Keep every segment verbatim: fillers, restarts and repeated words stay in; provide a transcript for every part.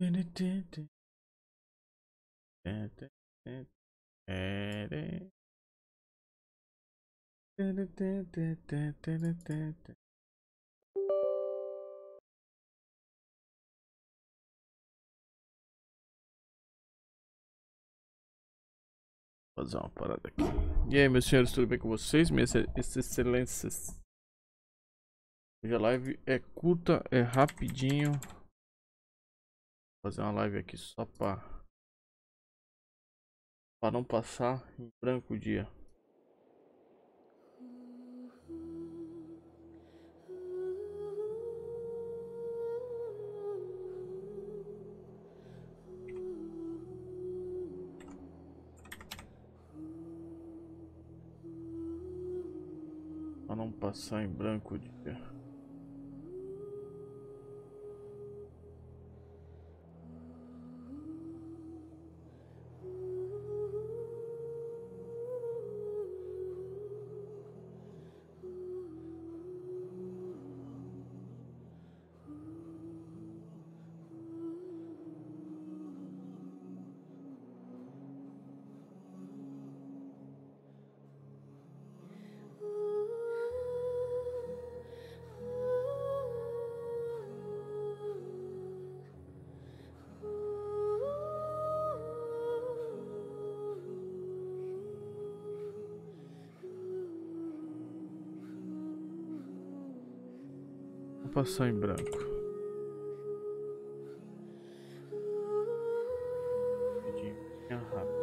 Fazer uma parada aqui. E aí, meus senhores, tudo bem com vocês? Minhas excelências. Hoje a live é curta, é rapidinho. Vou fazer uma live aqui só pra, pra não passar em branco o dia. Pra não passar em branco o dia. Vou passar em branco. Rapidinho, bem rápido.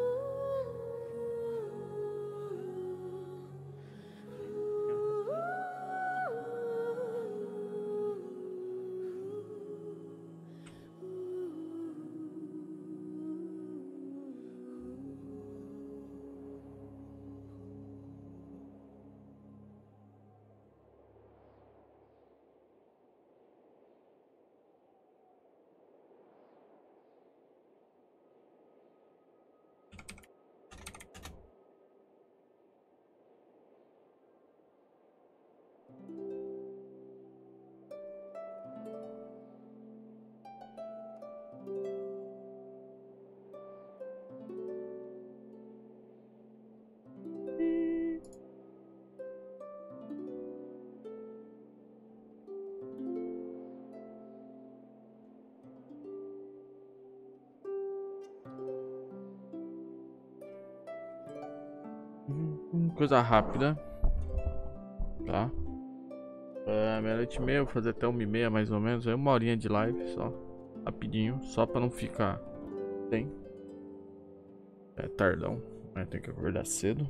Coisa rápida, tá? É, meia-noite e meia, vou fazer até uma e meia mais ou menos. Aí uma horinha de live só, rapidinho, só pra não ficar sem. É tardão, né? Tem que acordar cedo.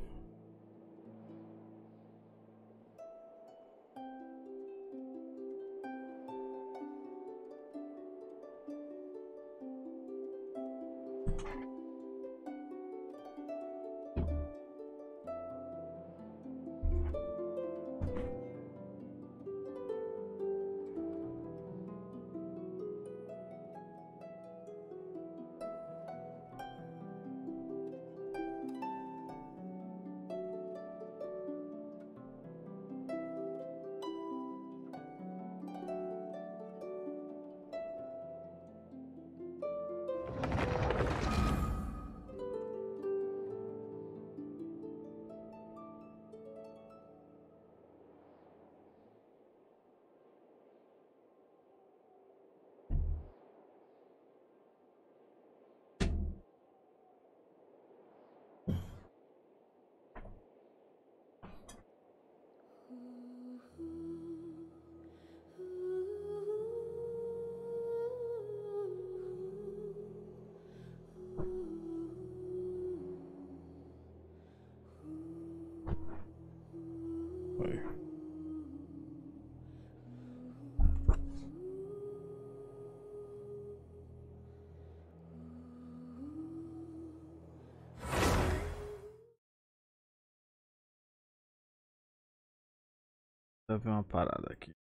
Oi. Deixa eu ver uma parada aqui.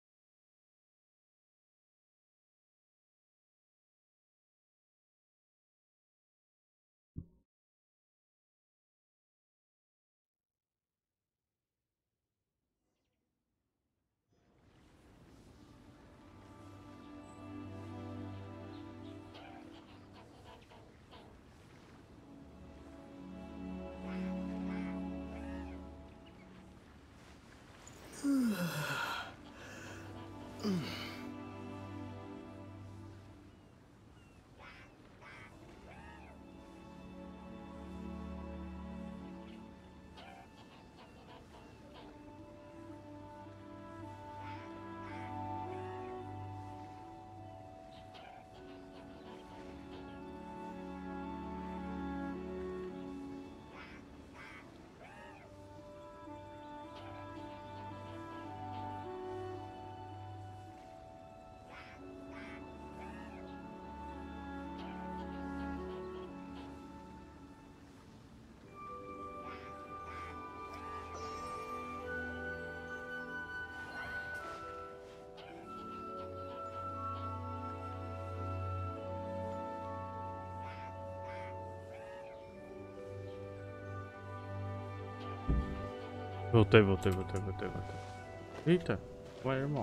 Voltei, voltei, voltei, voltei, voltei. Eita, ué, irmão.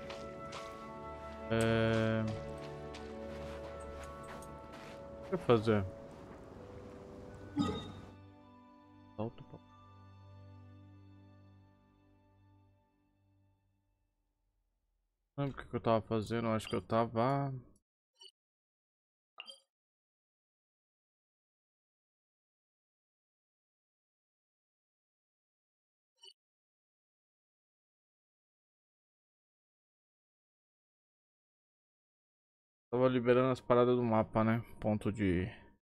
É... O que eu fazer? Solta, pô. Não lembro o que que eu tava fazendo, eu acho que eu tava... Tava liberando as paradas do mapa, né? Ponto de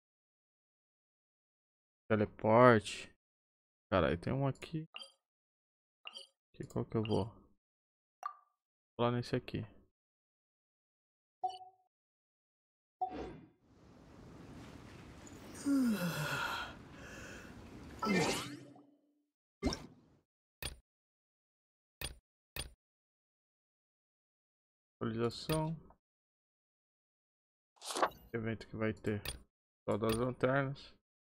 teleporte. Caralho, tem um aqui. aqui. Qual que eu vou? Vou lá nesse aqui. Atualização. Evento que vai ter. Só das lanternas.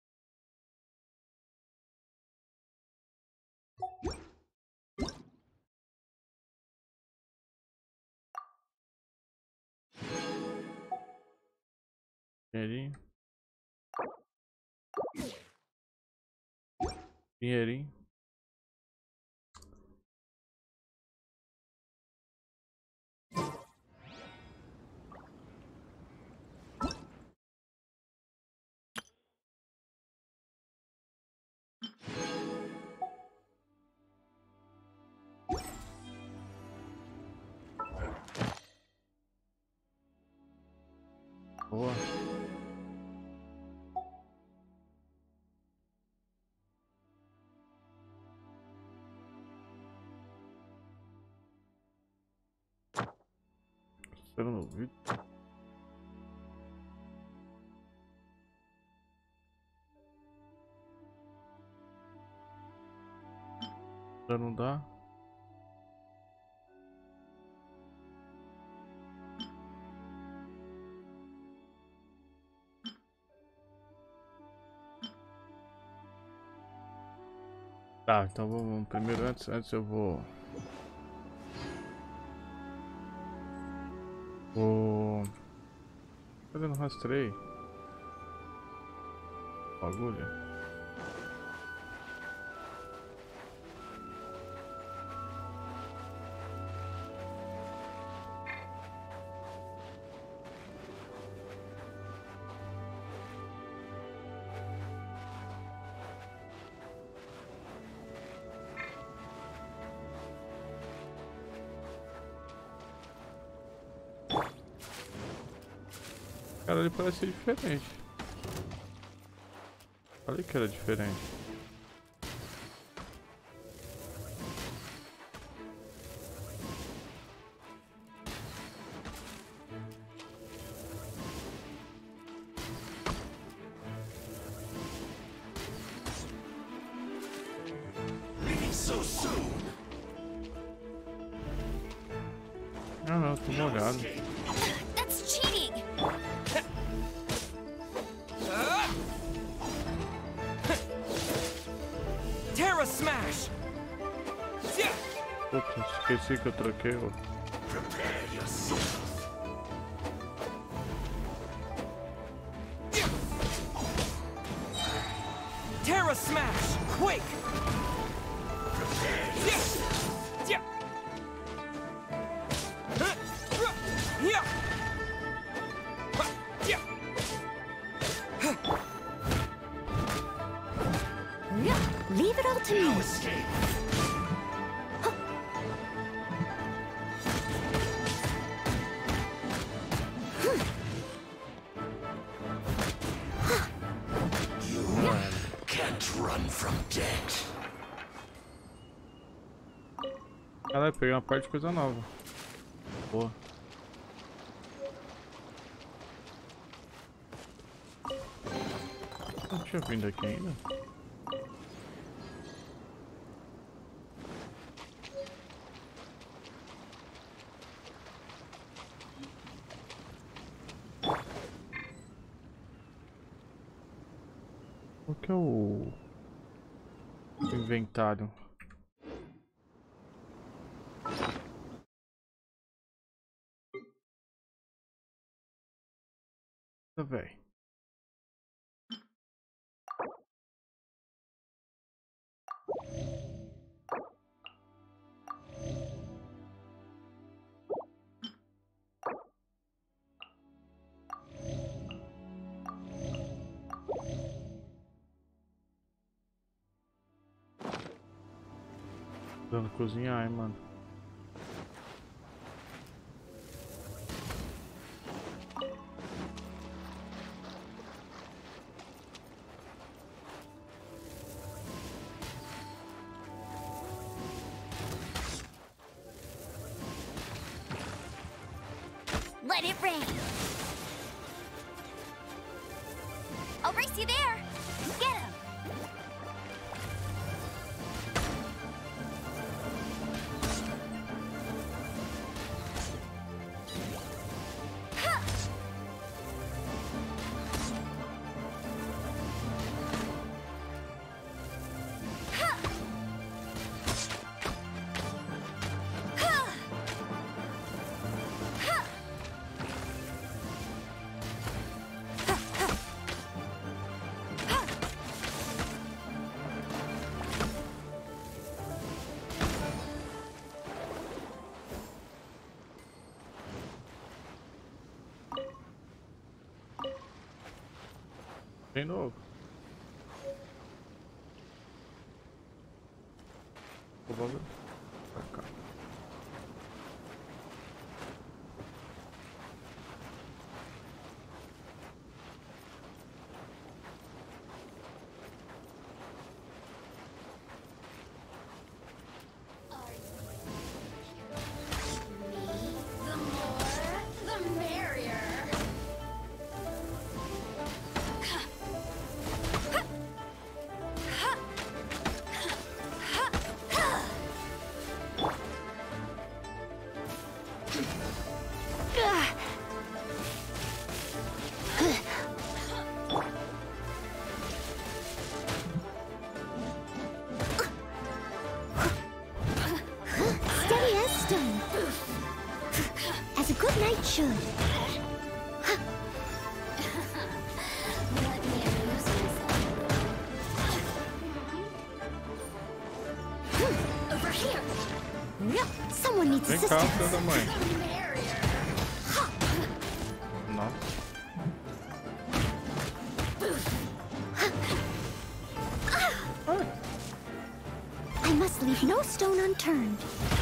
Dinheirinho. Dinheirinho. Boa. Espero no vídeo. Já não dá. Tá, então vamos primeiro antes, antes eu vou vou fazendo rastreio. Bagulho. Cara, ele parece ser diferente. Falei que era diferente. Ah não, tô molhado. That's cheating. Terra Smash! Putz, esqueci que eu troquei o... Terra Smash! Quake! Leave it all to me. Can't run from death. Caralho, peguei uma parte de coisa nova. Boa. Não tinha vindo aqui ainda. Qual que é o... o inventário? Véi. Dando cozinhar, hein, mano. Let it rain. I'll race you there. Get him. De novo. Vou pra cá. The more, the merrier. Steady as stone, as a good knight should. Let me amuse myself. Over here. Yep, someone needs Vem cá, assistance. filho da mãe. The merrier. Nossa. I must leave no stone unturned.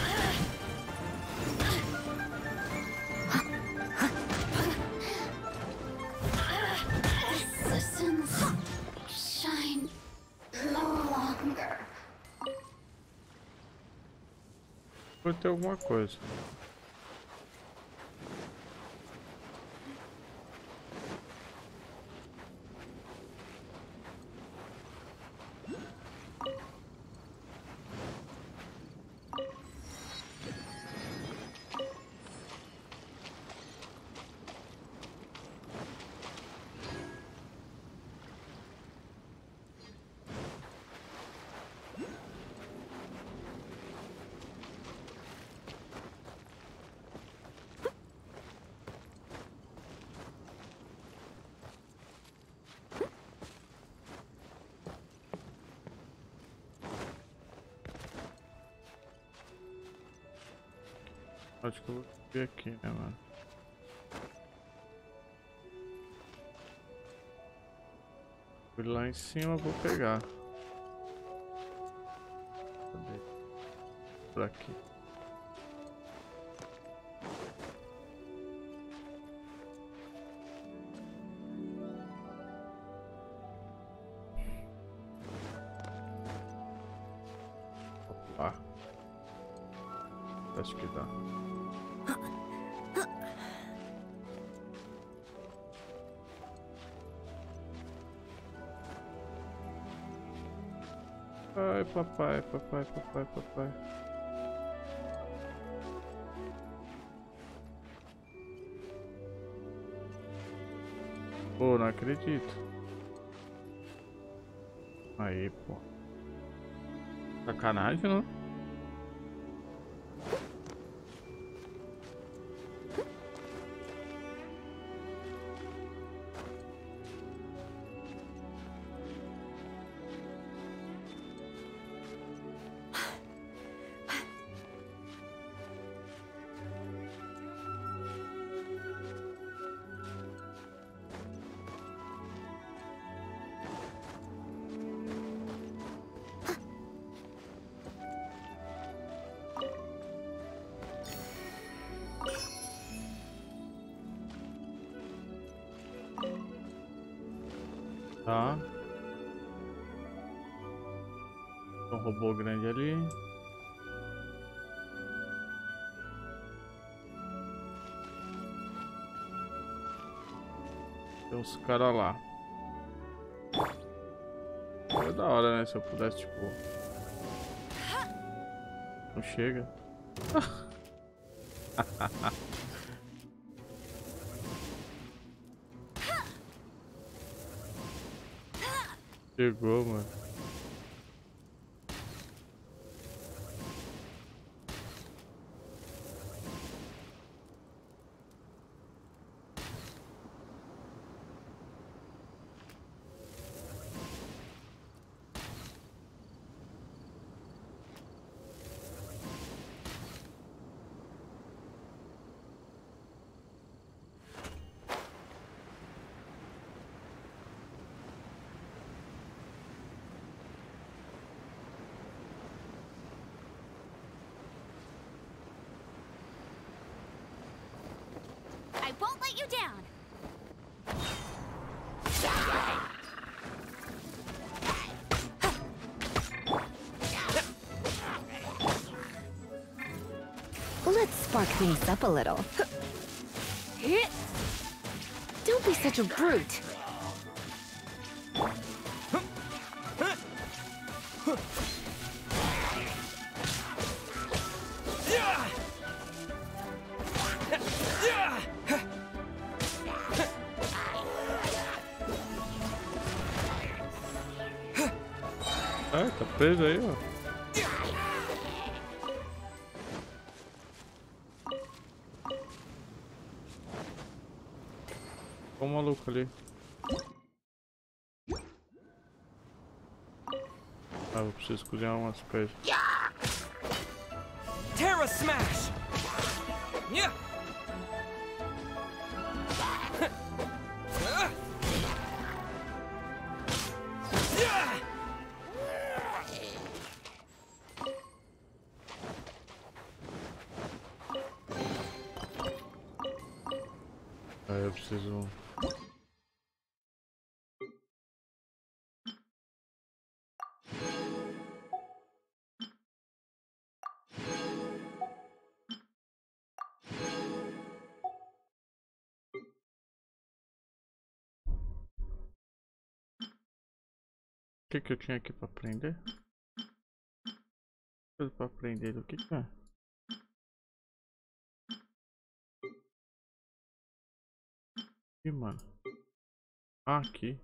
Assistance shine no longer. Vai ter alguma coisa. Acho que eu vou ver aqui, né, mano? Fui lá em cima, eu vou pegar. Cadê? Por aqui. Opa. Acho que dá. Ai, papai, papai, papai, papai. Pô, não acredito. Aí, pô. Sacanagem, não? Tá. Tem um robô grande ali. Tem uns caras lá. É da hora, né? Se eu pudesse, tipo... Não chega. Chegou, mano. I won't let you down. Let's spark things up a little. Don't be such a brute. Ah, tá preso aí, ó. Olha o maluco ali. Ah, eu preciso cozinhar umas coisas. Terra Smash! Yeah! Ah, eu preciso... O que que eu tinha aqui pra aprender? Coisa pra aprender, o que que é? Ih, mano. Ah, aqui.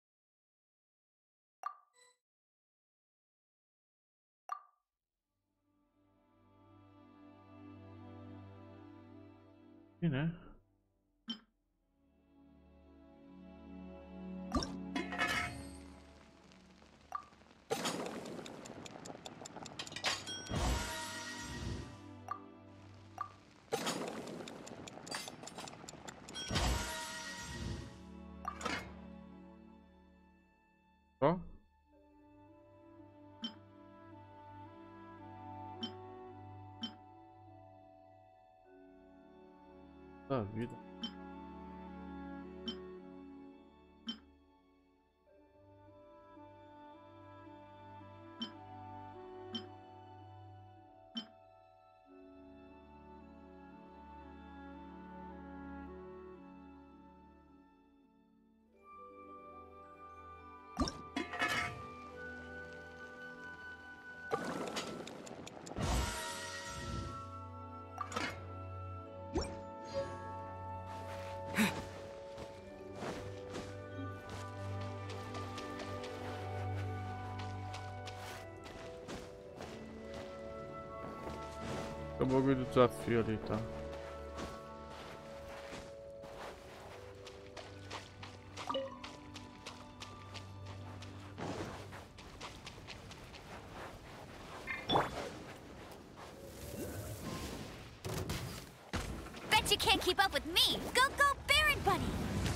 Aqui, né? Ó. Da vida. É o bagulho do desafio ali, tá? Bet you can't keep up with me. Go, go, Baron Bunny.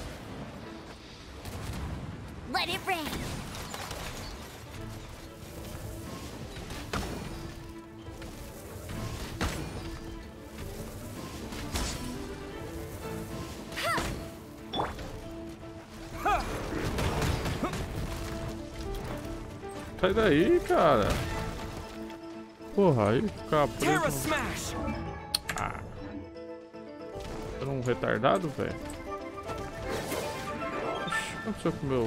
Let it rain. Sai daí, cara. Porra, aí ficar Terra preso. Smash! Ah. Era um retardado, velho. O que aconteceu com o meu...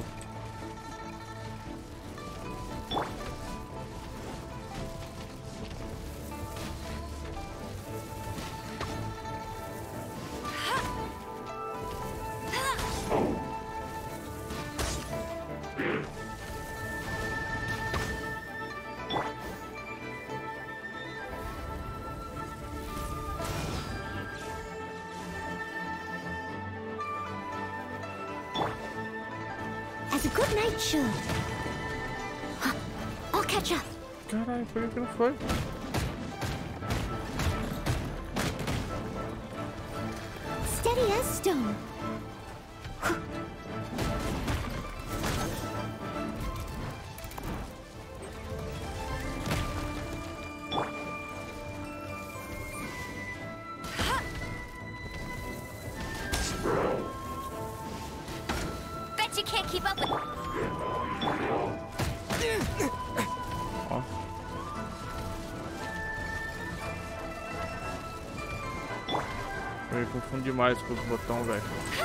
As a good knight should. Huh, I'll catch up. Caralho, por que não foi? Steady as stone. Bet you can't keep up with. Ó. Eu me confundo demais com os botões, velho.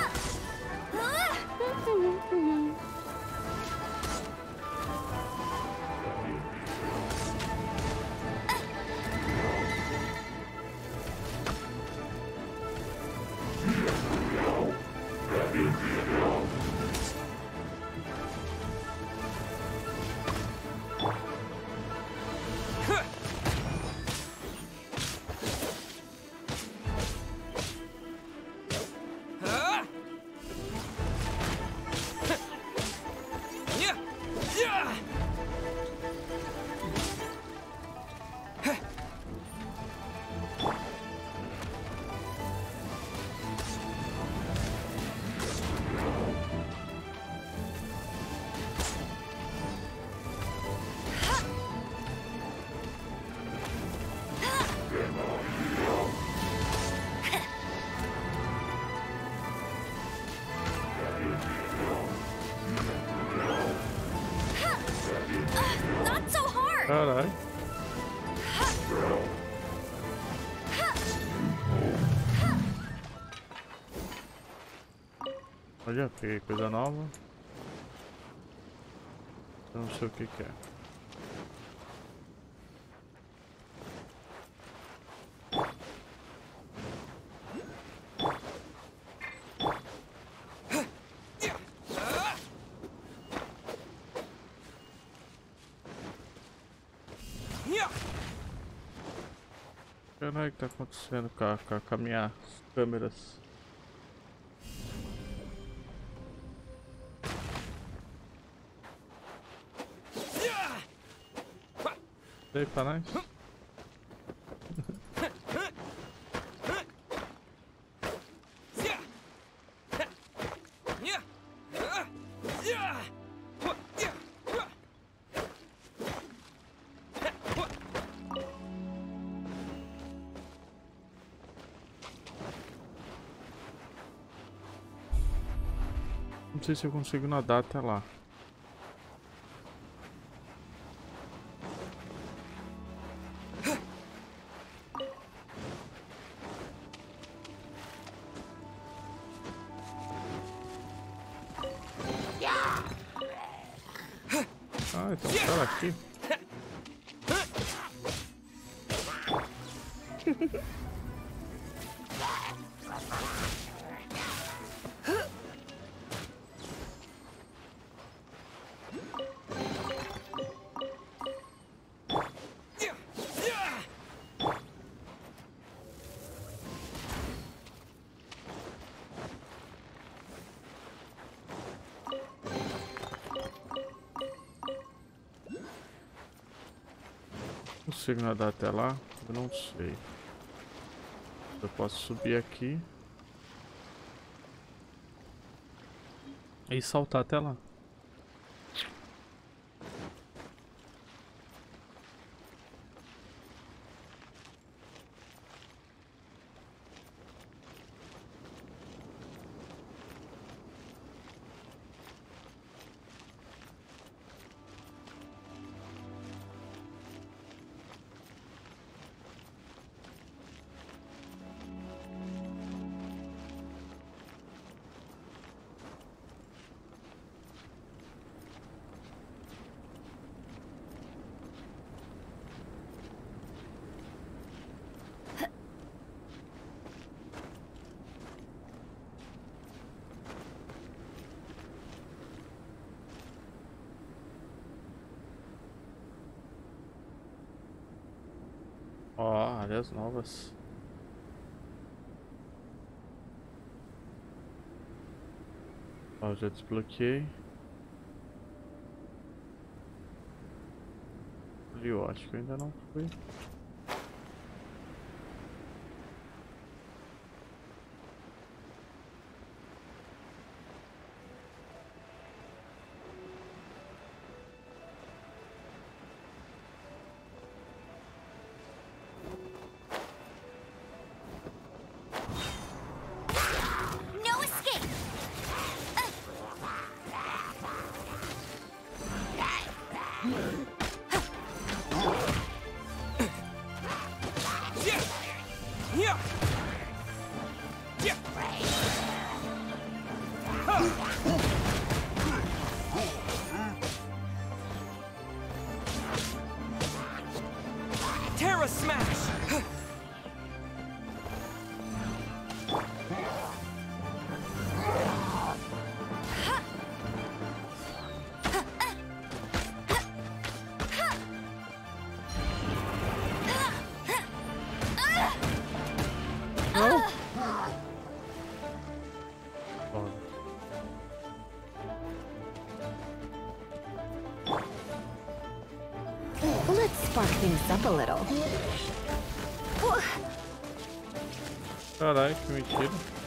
Huh? Yeah! Yeah! Not so hard. Caralho. Olha, peguei coisa nova. Eu não sei o que que é. Yeah! Caralho, o que tá acontecendo com, a, com, a, com as minhas câmeras? Yeah! Dei pra nós? Yeah! Yeah! Uh, yeah! What? Yeah! Uh. What? Não sei se eu consigo nadar até lá. Ah, então tá aqui. Yeah! Yeah! Consigo nadar até lá? Eu não sei. Eu posso subir aqui e saltar até lá. Ó, áreas novas. Ó, já desbloqueei. Ali eu acho que eu ainda não fui. No escape. Yeah! Yeah! Yeah! Terra Smash! Ó, Let's spark things up a little. caralho, que mentira.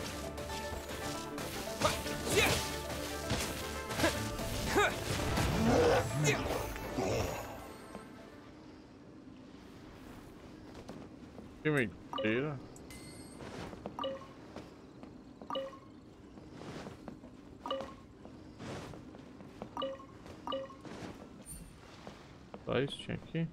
Yeah! Que mentira. Só isso tinha aqui.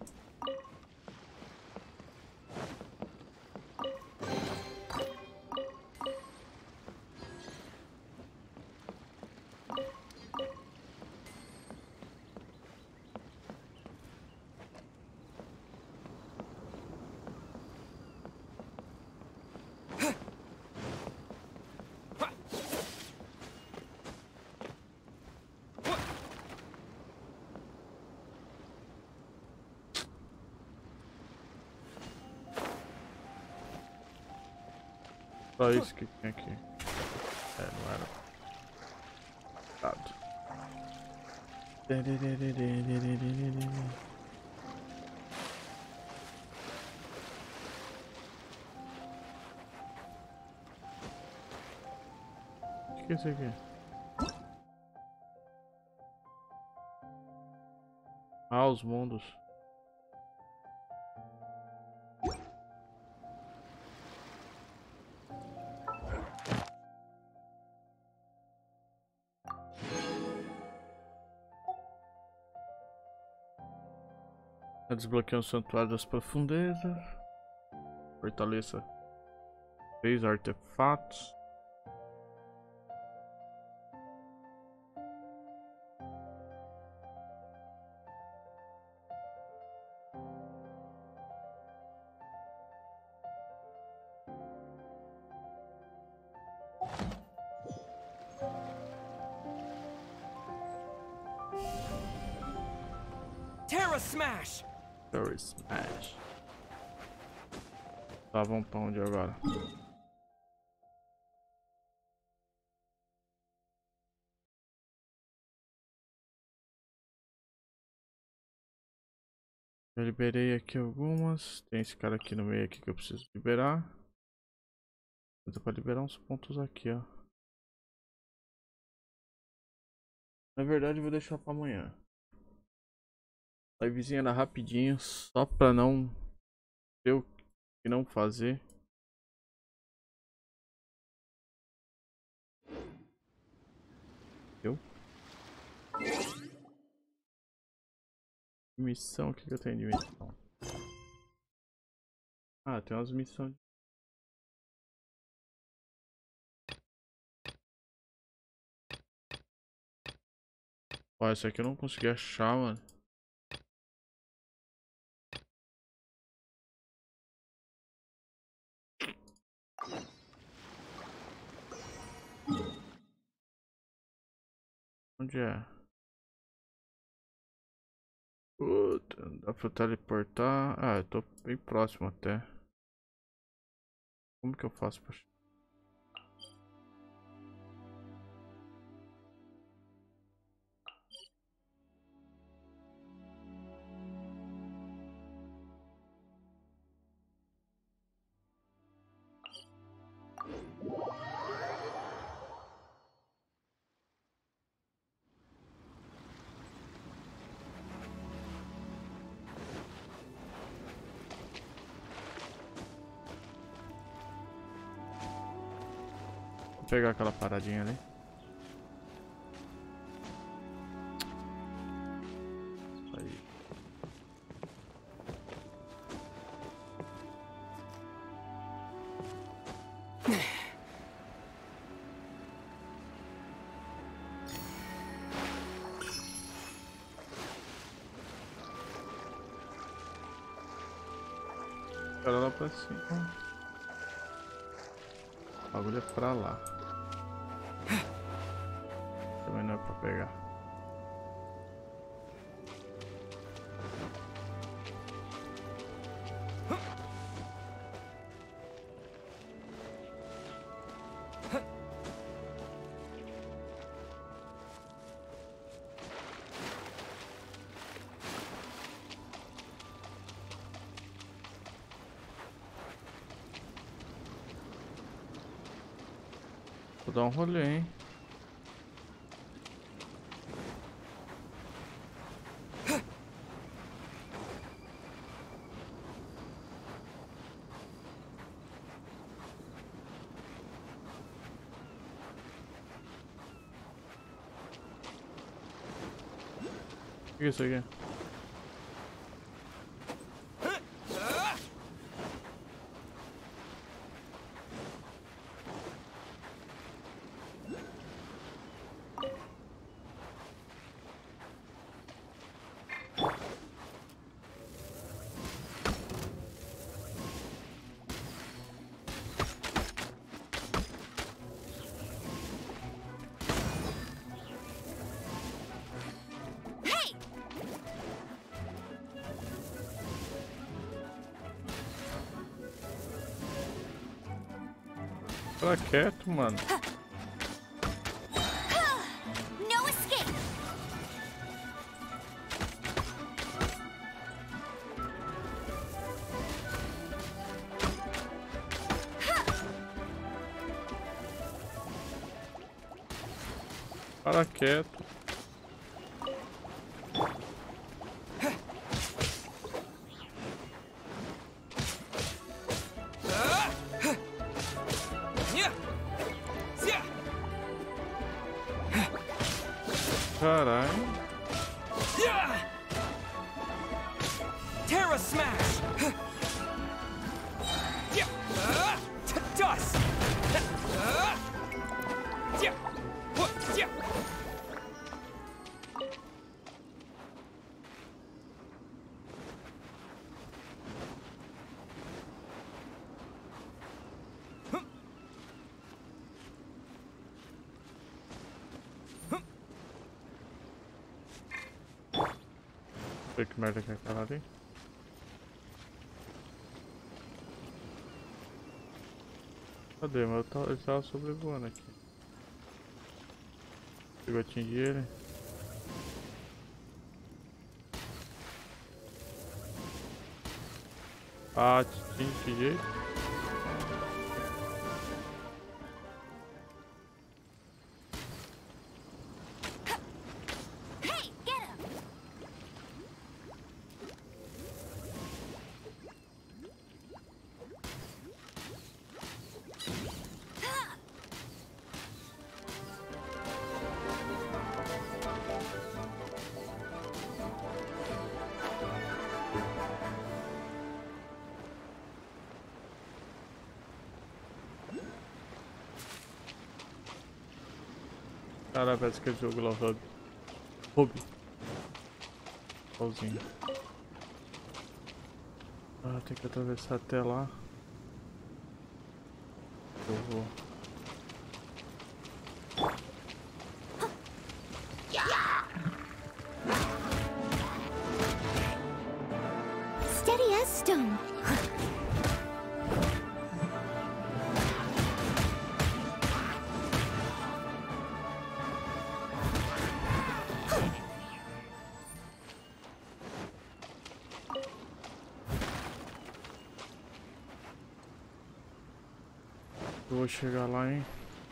Só isso que tinha aqui. É, não era. Dado. O que é isso aqui? Ah, os mundos. Desbloquear o Santuário das Profundezas. Fortaleça três artefatos. Terra Smash! Terra Smash. Tá, vamos pra onde agora? Eu liberei aqui algumas. Tem esse cara aqui no meio aqui que eu preciso liberar. Dá pra liberar uns pontos aqui, ó. Na verdade eu vou deixar pra amanhã. Livezinha era rapidinho, só pra não ter o que não fazer. Deu? Missão, o que, que eu tenho de missão? Ah, tem umas missões. Ó, essa aqui eu não consegui achar, mano. Onde é? Puta, dá pra teleportar. Ah, eu tô bem próximo até. Como que eu faço pra... Vou pegar aquela paradinha ali. Aí. Espera lá pra cima. O bagulho é pra lá. Também não é pra pegar. Vou dar um rolê, hein? O que é isso aqui? Fica quieto, mano. No escape. Para quieto. Caralho. Terra smash. Dust. Que merda que é aquela ali? Cadê? Mas eu tava, ele tava sobrevoando aqui. Chegou a atingir ele. Ah, atinge que jeito? Cara, parece que é jogo lá, Hub. Hub. Igualzinho. Ah, tem que atravessar até lá. Eu vou. steady as stone. Eu vou chegar lá, hein?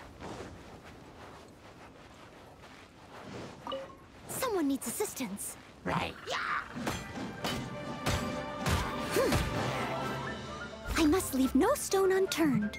Someone needs assistance. Right. I must leave no stone unturned.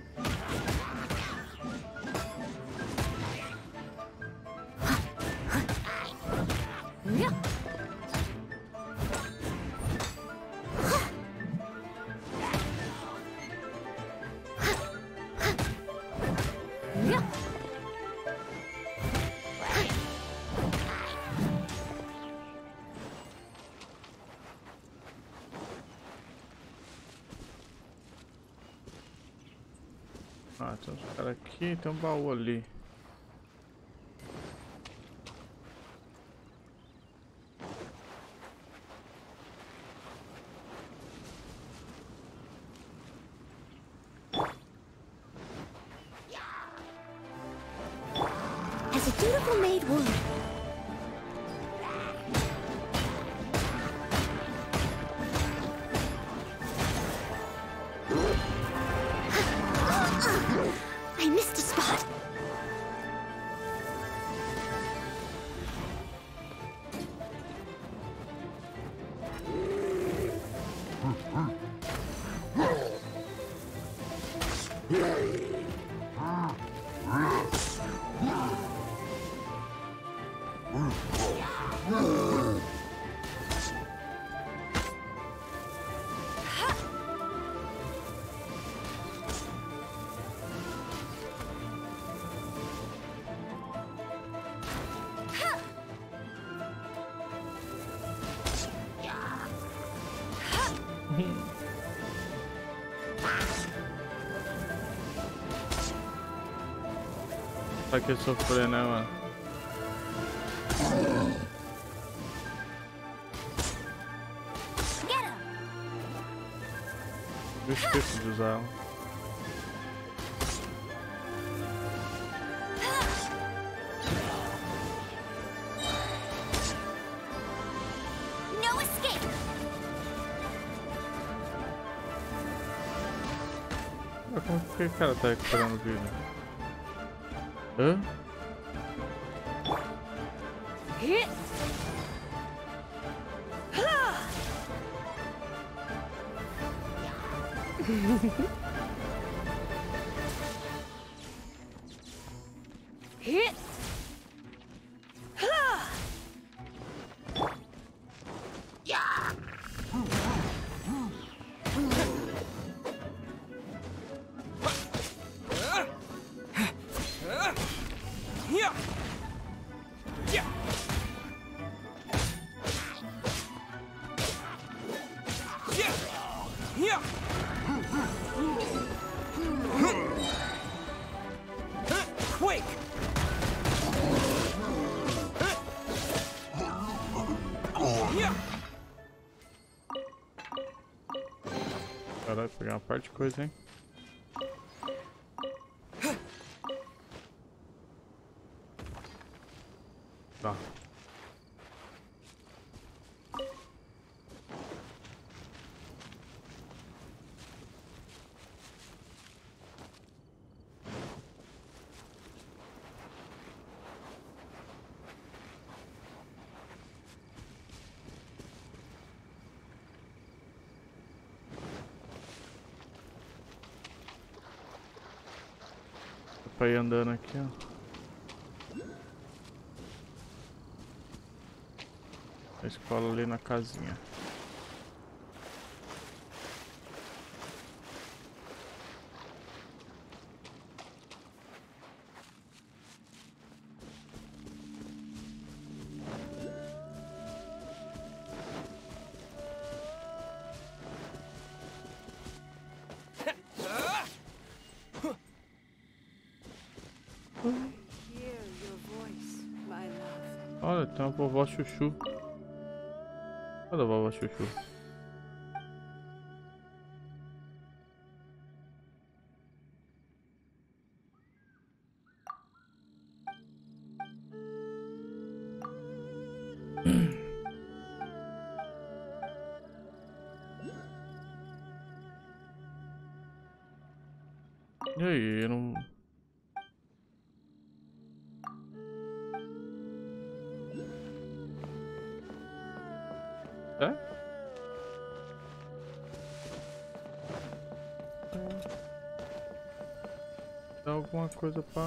Ah, tem uns caras aqui, tem um baú ali. As a dutiful maid would. I missed a spot. Pra que sofrer, né, mano? Get him. Eu esqueço de usar ela. No escape. Mas como que o cara tá recuperando vida? Hã? Hit. Hit. Yeah. Yeah. Yeah. Yeah. Quake. Yeah. Caralho, pegar uma parte de coisa, hein? Tá. Pra ir andando aqui, ó. A escola ali na casinha. Hear your voice, my love. Olha, tem uma vovó chuchu. Cadê a vovó chuchu? E aí, não... É? Dá alguma coisa pra...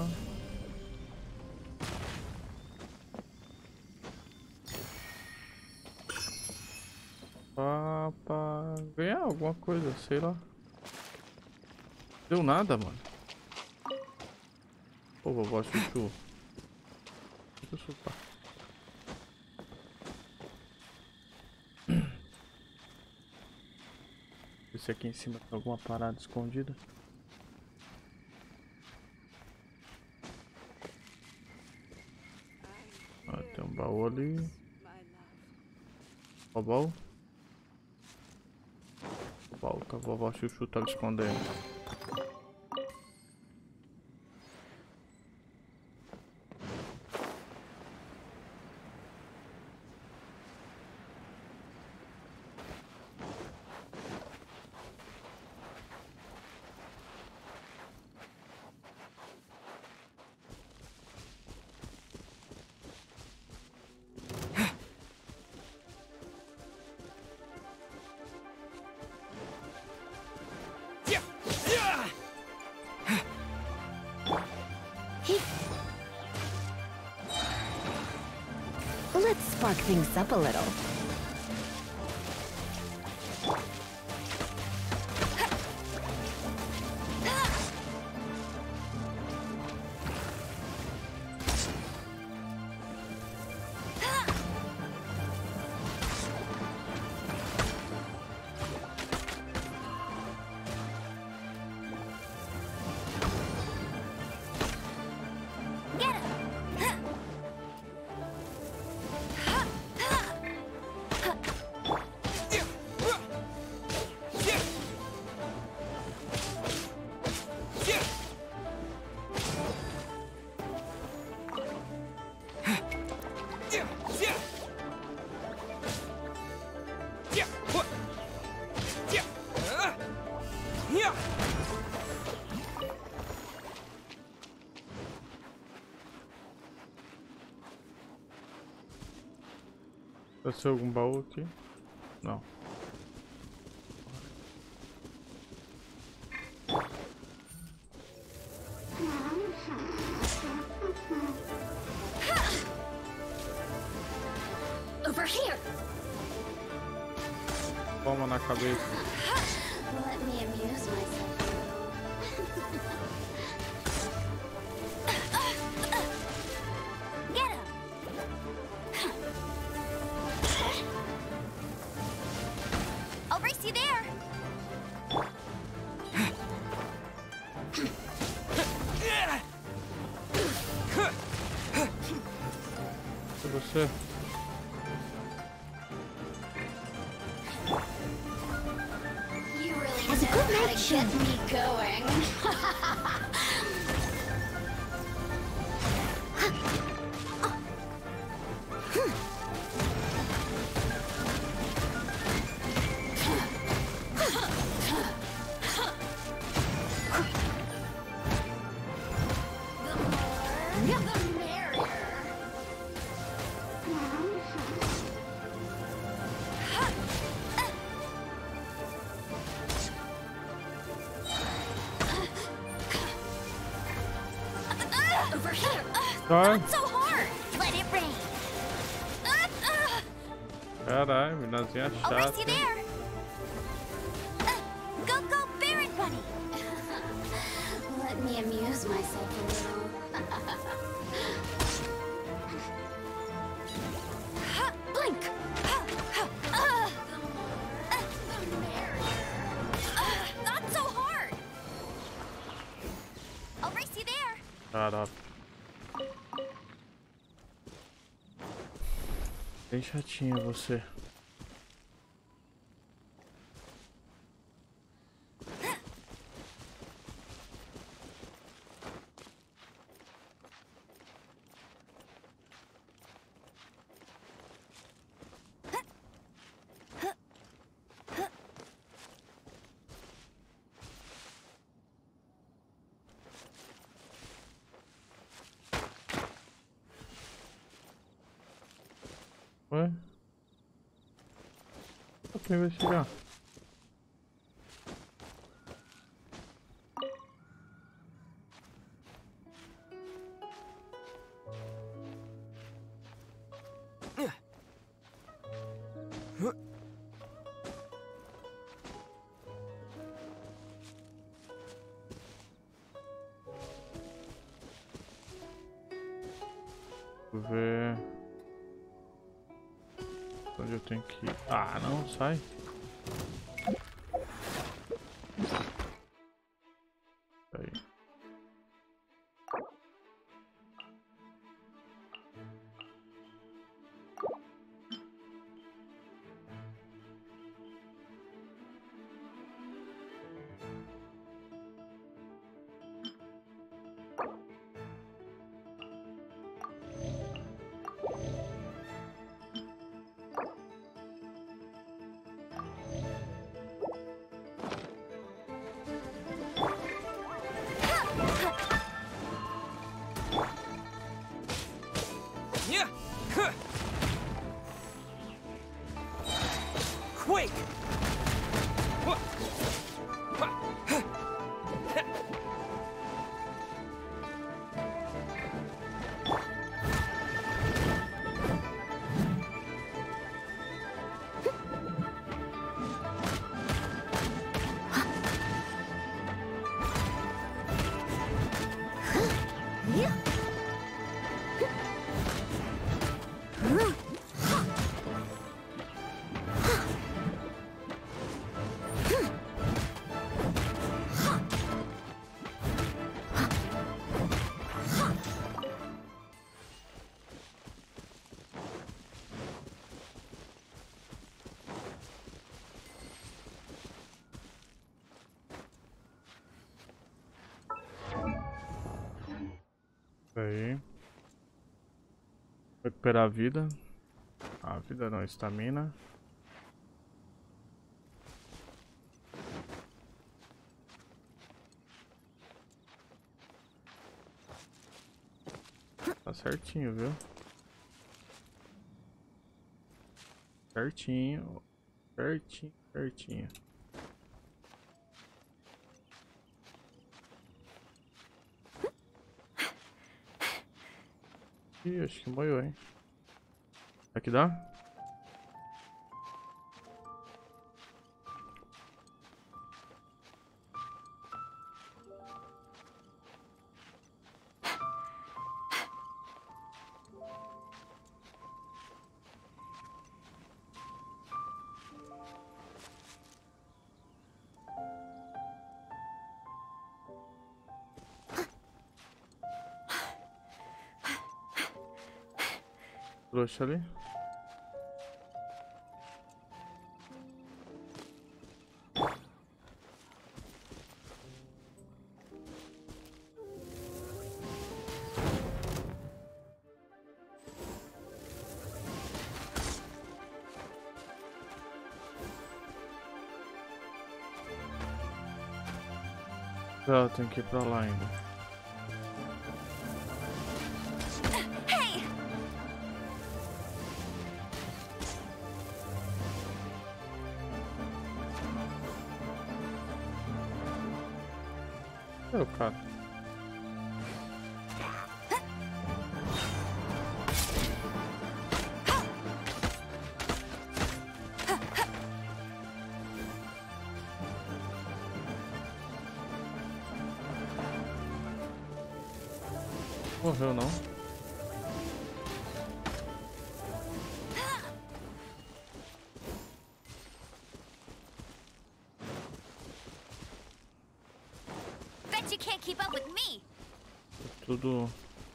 Pra, pra ganhar alguma coisa, sei lá. Deu nada, mano. Ô, vovó chuchu. Deixa eu chupar. Se aqui em cima tem alguma parada escondida. Ah, tem um baú ali. My love. Ó, baú. O baú que a vovó chuchu tá escondendo. Let's spark things up a little. Vai ser algum baú aqui? Não. Over here. Toma na cabeça. Let me amuse myself. Get him. I'll race you there. É você. You really As a know good how night to show. get me going. The merrier. Over here. Tá. Not so hard. Let it rain. Caralho, minazinha I'll race chata. you there. Go, go, Baron Bunny. Let me amuse myself a little. Blink. Not so hard. I'll race you there. Caraca. Bem chatinha você. Só pra investigar. Deixa eu ver onde eu tenho que ir. Ah, não, sai. Aí. Yeah. Huh. Quake. What? Huh. Huh. Yeah. Aí. Recuperar a vida. A vida não, estamina. Tá certinho, viu? Certinho. Certinho, certinho. Ih, acho que molhou, hein? Aqui dá? Trouxa ali. Ah, tem que ir pra lá ainda. É o cara. Morreu não? Bet you can't keep up with me. Tudo.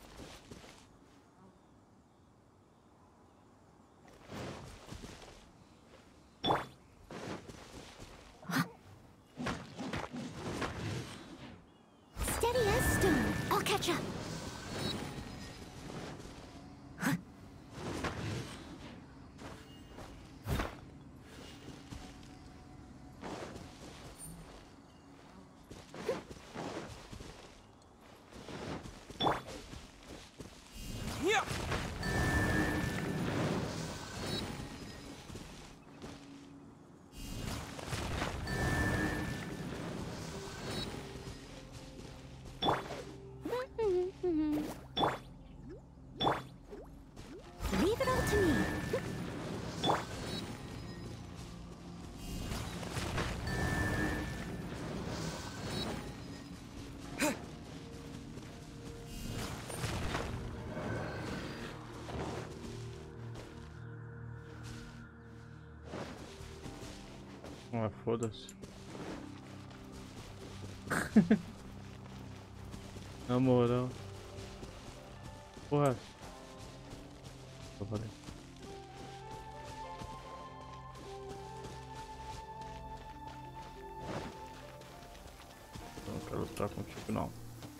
Steady as stone. I'll catch up. Ah, foda-se. Na moral. Porra. Eu falei. Eu não quero lutar contigo não.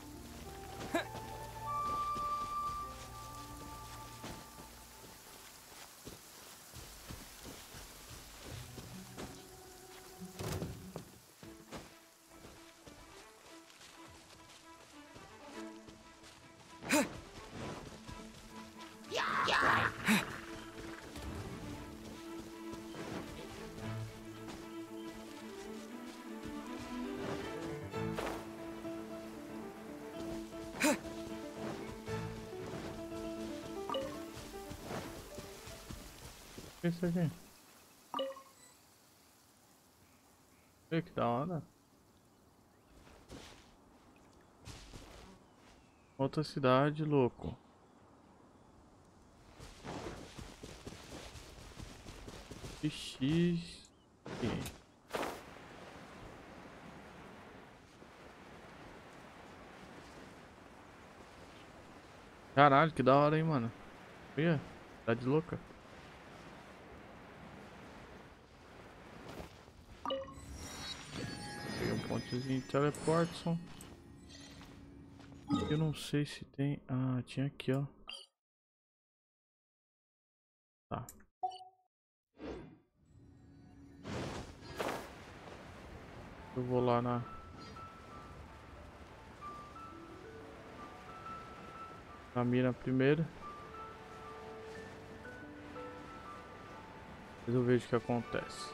O que é isso aqui? Ei, que da hora. Outra cidade, louco. X. Caralho, que da hora, hein, mano. Olha, cidade louca. Peguei um pontezinho de teleportação. Eu não sei se tem. Ah, tinha aqui, ó. Tá. Eu vou lá na. Na mira primeiro. Depois eu vejo o que acontece.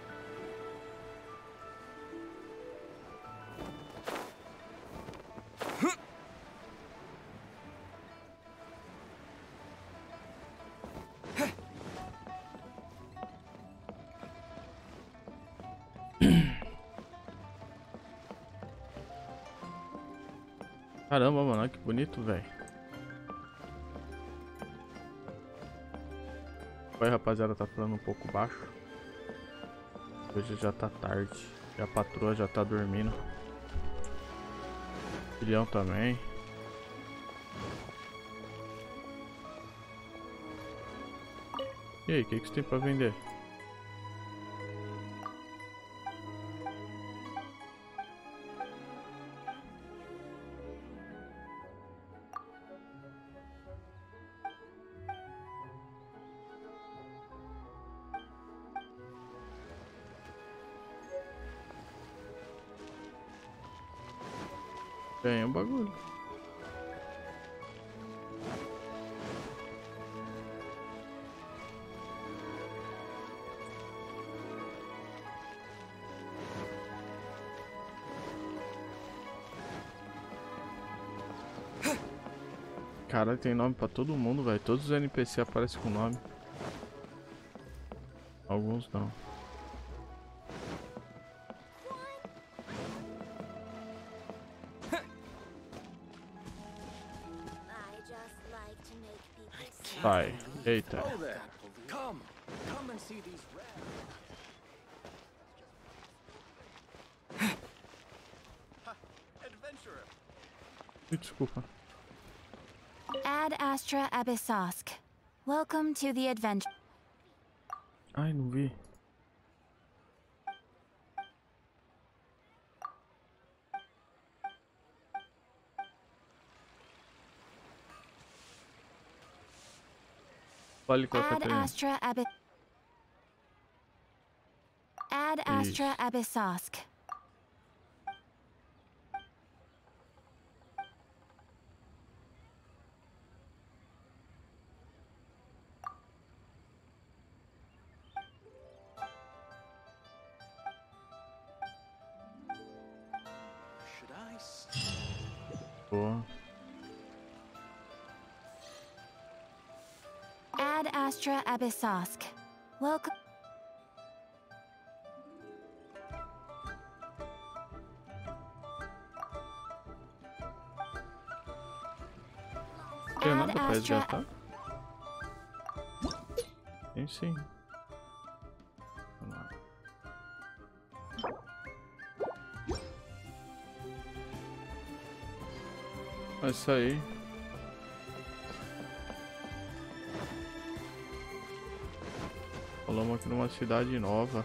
Caramba, mano, olha que bonito, velho. Oi, rapaziada, tá falando um pouco baixo. Hoje já tá tarde. E a patroa já tá dormindo. O filhão também. E aí, o que, que você tem pra vender? Tem um bagulho. Cara, tem nome pra todo mundo, velho. Todos os N P C aparecem com nome. Alguns não. Vai. Eita. Come, come and see these adventurer. Desculpa. Ad Astra Abyssosk. Welcome to the adventure. Ai, não vi. Fale com a Ad Catarina. Astra Aby Ad Astra Abyssosk. Should I? Boa. Ad Astra Abyssosk. Welcome. Tem nada Ad pra Astra. resgatar? Tem sim. Vamos lá. É isso aí. Falamos aqui numa cidade nova.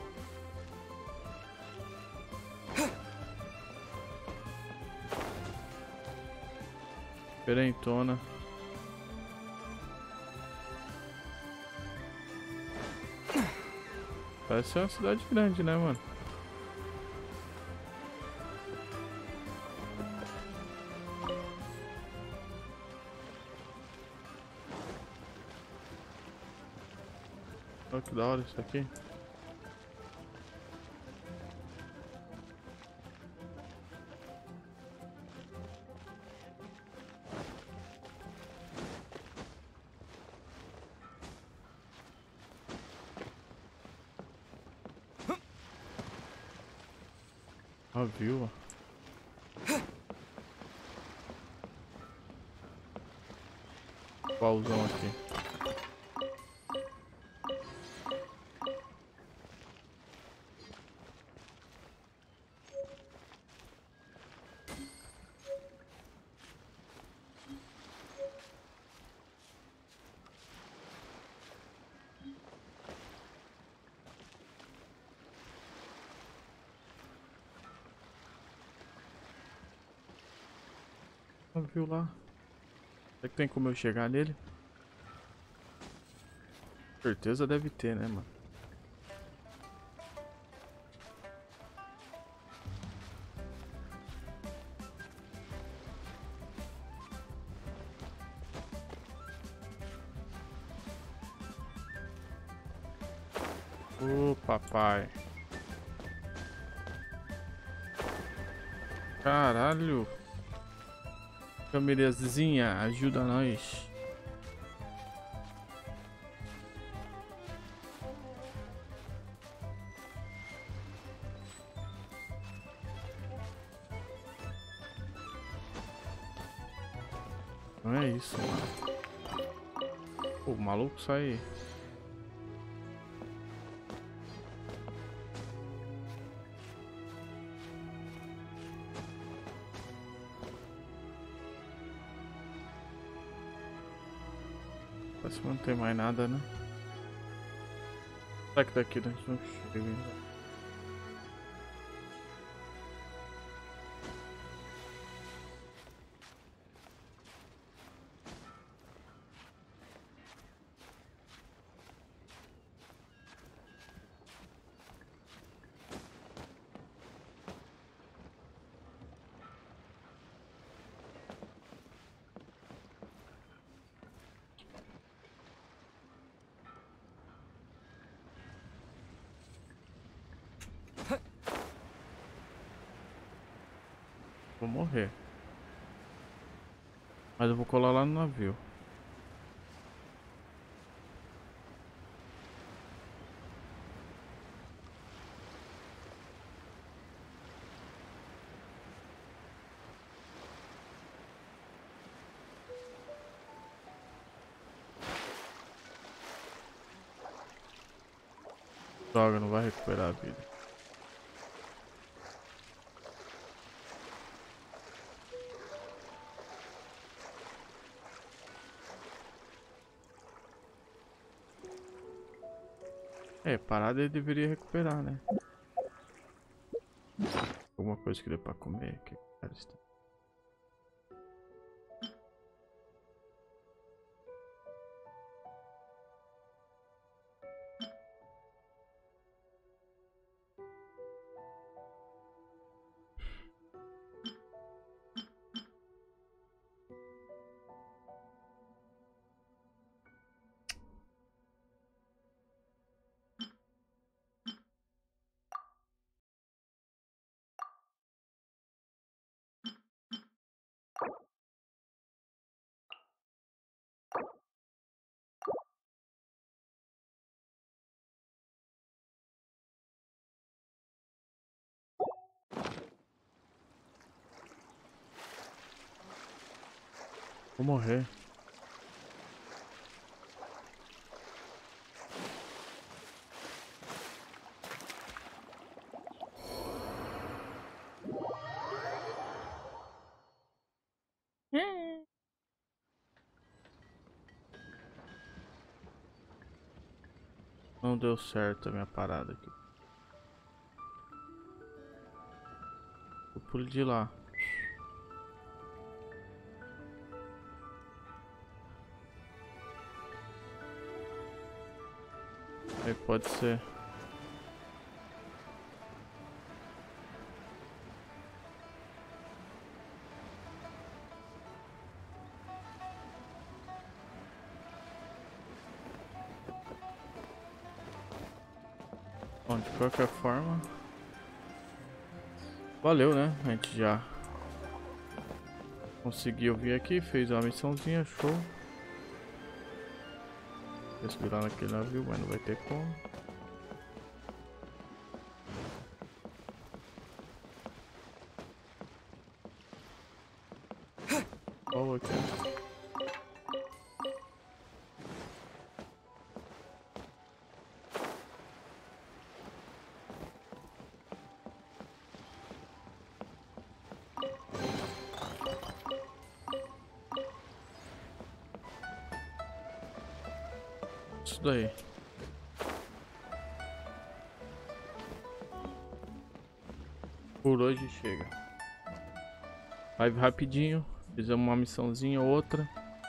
Diferentona. Parece ser uma cidade grande, né, mano? Olha que da hora isso aqui. A vila. Pausão aqui. Viu lá? Será que tem como eu chegar nele? Certeza deve ter, né, mano? Ô, papai. Caralho. Câmerazinha, ajuda nós. Não é isso, mano. Pô, o maluco sai. Parece que não tem mais nada, né? Será que daqui a gente não chega ainda? Vou morrer. Mas eu vou colar lá no navio. Droga, não vai recuperar a vida. É, parada ele deveria recuperar, né? Alguma coisa que dê pra comer. Que cara está. Vou morrer. Não deu certo a minha parada aqui. Eu pulo de lá. Aí pode ser. Bom, de qualquer forma, valeu, né? A gente já conseguiu vir aqui, fez uma missãozinha, show. Respirar naquele navio, mas não vai ter como. Oh, aqui. Isso daí. Por hoje chega. Live rapidinho. Fizemos uma missãozinha ou outra.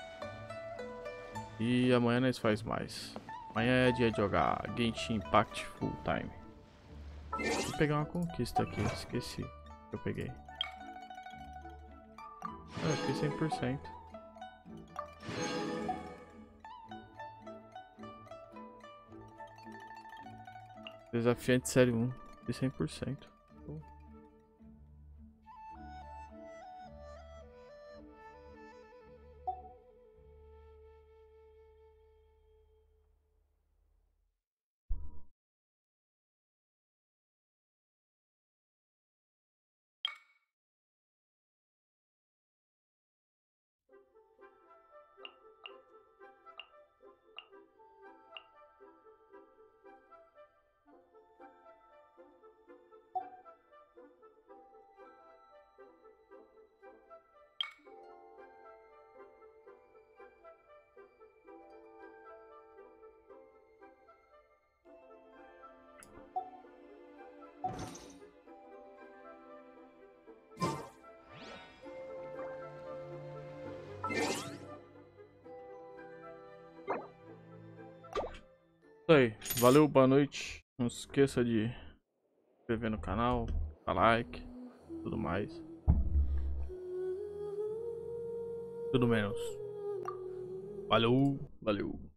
E amanhã nós faz mais. Amanhã é dia de jogar Genshin Impact Full Time. Vou pegar uma conquista aqui. Esqueci que eu peguei. Ah, eu fiquei cem por cento. Desafiante série um de cem por cento. Isso aí, valeu, boa noite. Não se esqueça de se inscrever no canal, dar like, tudo mais. Tudo menos. Valeu, valeu.